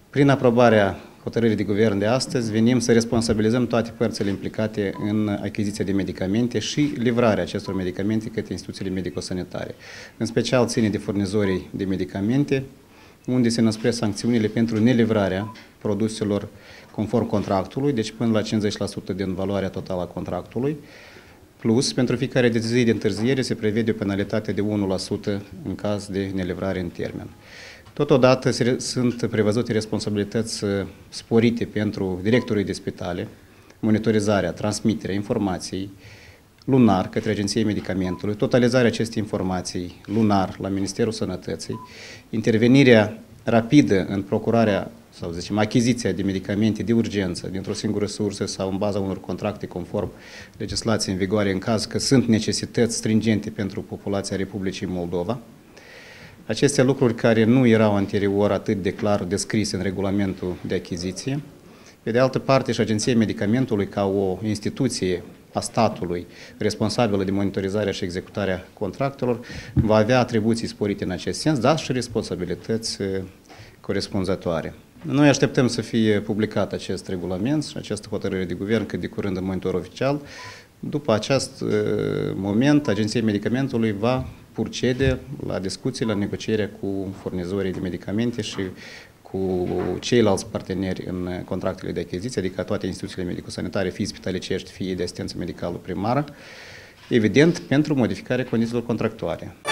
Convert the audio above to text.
Prin aprobarea hotărârii de guvern de astăzi, venim să responsabilizăm toate părțile implicate în achiziția de medicamente și livrarea acestor medicamente către instituțiile medico-sanitare. În special ține de furnizorii de medicamente, unde se năspresc sancțiunile pentru nelivrarea produselor conform contractului, deci până la 50% din valoarea totală a contractului, plus pentru fiecare de zi de întârziere se prevede o penalitate de 1% în caz de nelivrare în termen. Totodată sunt prevăzute responsabilități sporite pentru directorii de spitale, monitorizarea, transmiterea informației lunar către Agenția Medicamentului, totalizarea acestei informații lunar la Ministerul Sănătății, intervenirea rapidă în procurarea sau zicem achiziția de medicamente de urgență dintr-o singură sursă sau în baza unor contracte conform legislației în vigoare în caz că sunt necesități stringente pentru populația Republicii Moldova. Aceste lucruri care nu erau anterior atât de clar descrise în regulamentul de achiziție. Pe de altă parte, și Agenția Medicamentului, ca o instituție a statului responsabilă de monitorizarea și executarea contractelor, va avea atribuții sporite în acest sens, dar și responsabilități corespunzătoare. Noi așteptăm să fie publicat acest regulament și această hotărâre de guvern cât de curând în monitor oficial. După acest moment, Agenția Medicamentului va procede la discuții, la negocierea cu furnizorii de medicamente și cu ceilalți parteneri în contractele de achiziție, adică toate instituțiile medico-sanitare, fie spitalicești, fie de asistență medicală primară, evident, pentru modificarea condițiilor contractuale.